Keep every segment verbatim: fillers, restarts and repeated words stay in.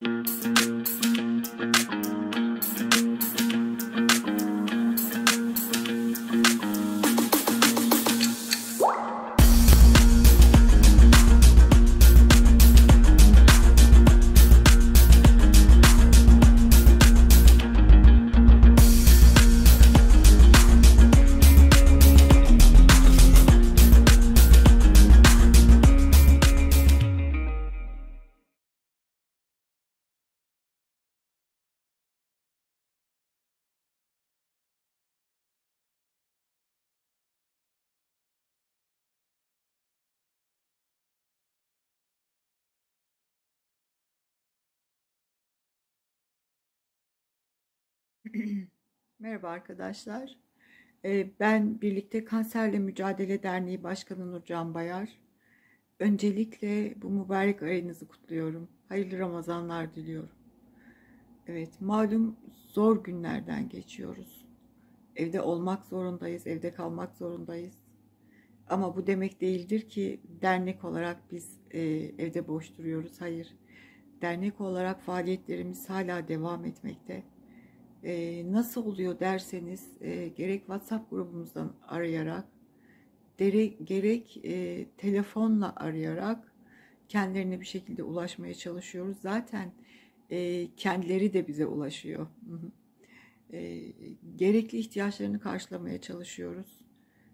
Merhaba arkadaşlar. Ee, Ben Birlikte Kanserle Mücadele Derneği Başkanı Nurcan Bayar. Öncelikle bu mübarek ayınızı kutluyorum. Hayırlı Ramazanlar diliyorum. Evet, malum zor günlerden geçiyoruz. Evde olmak zorundayız, evde kalmak zorundayız. Ama bu demek değildir ki dernek olarak biz e, evde boş duruyoruz. Hayır, dernek olarak faaliyetlerimiz hala devam etmekte. Ee, nasıl oluyor derseniz e, gerek WhatsApp grubumuzdan arayarak dere, gerek e, telefonla arayarak kendilerine bir şekilde ulaşmaya çalışıyoruz. Zaten e, kendileri de bize ulaşıyor. Hı hı. E, Gerekli ihtiyaçlarını karşılamaya çalışıyoruz.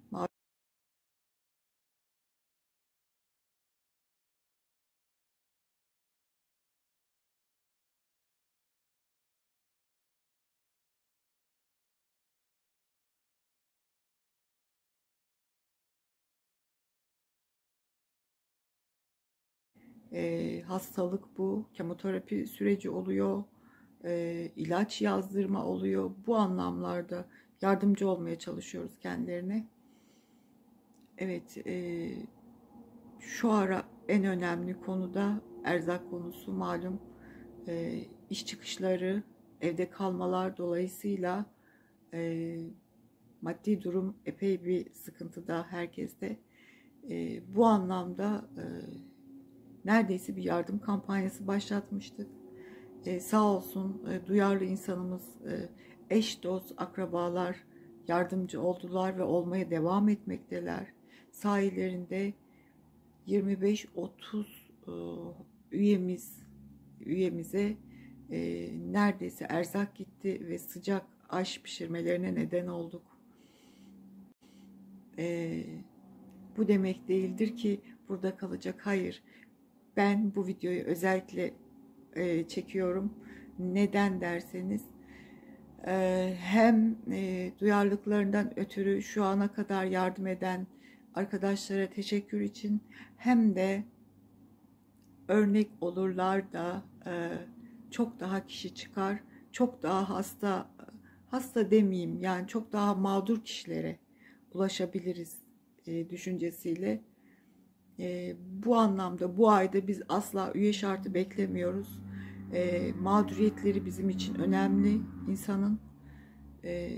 E, hastalık bu, kemoterapi süreci oluyor, e, ilaç yazdırma oluyor. Bu anlamlarda yardımcı olmaya çalışıyoruz kendilerine. Evet, e, şu ara en önemli konu da erzak konusu. Malum e, iş çıkışları, evde kalmalar dolayısıyla e, maddi durum epey bir sıkıntıda herkeste. E, bu anlamda e, neredeyse bir yardım kampanyası başlatmıştık. E, sağ olsun e, duyarlı insanımız, e, eş, dost, akrabalar yardımcı oldular ve olmaya devam etmekteler. Sahilerinde yirmi beş otuz e, üyemiz üyemize e, neredeyse erzak gitti ve sıcak aş pişirmelerine neden olduk. E, Bu demek değildir ki burada kalacak. Hayır. Ben bu videoyu özellikle e, çekiyorum. Neden derseniz e, hem e, duyarlılıklarından ötürü şu ana kadar yardım eden arkadaşlara teşekkür için, hem de örnek olurlar da e, çok daha kişi çıkar, çok daha hasta hasta demeyeyim, yani çok daha mağdur kişilere ulaşabiliriz e, düşüncesiyle. E, bu anlamda bu ayda biz asla üye şartı beklemiyoruz. E, mağduriyetleri bizim için önemli insanın. E,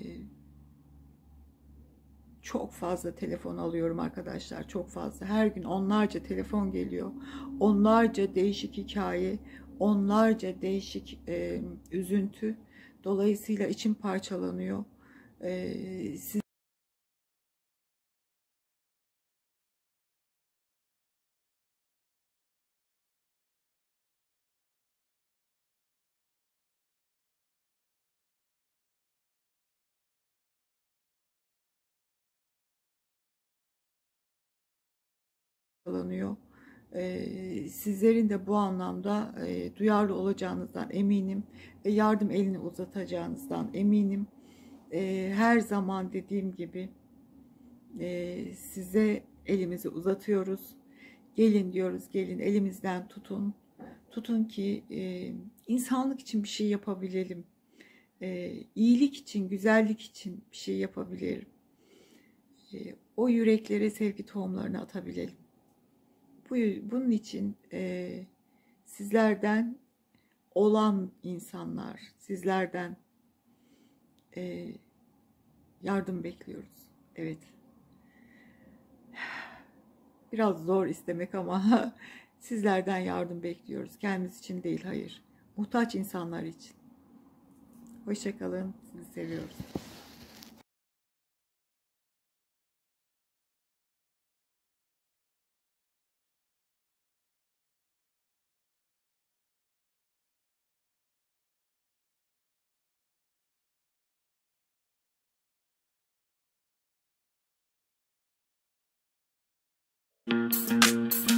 Çok fazla telefon alıyorum arkadaşlar, çok fazla. Her gün onlarca telefon geliyor. Onlarca değişik hikaye, onlarca değişik e, üzüntü. Dolayısıyla içim parçalanıyor. E, siz parçalanıyor. E, sizlerin de bu anlamda e, duyarlı olacağınızdan eminim ve yardım elini uzatacağınızdan eminim. E, her zaman dediğim gibi e, size elimizi uzatıyoruz. Gelin diyoruz, gelin elimizden tutun. Tutun ki e, insanlık için bir şey yapabilelim. E, iyilik için, güzellik için bir şey yapabilirim. E, o yüreklere sevgi tohumlarını atabilelim. Bu, bunun için e, sizlerden olan insanlar, sizlerden e, yardım bekliyoruz. Evet. Biraz zor istemek ama sizlerden yardım bekliyoruz. Kendimiz için değil, hayır. muhtaç insanlar için. Hoşça kalın. Sizi seviyoruz. Müzik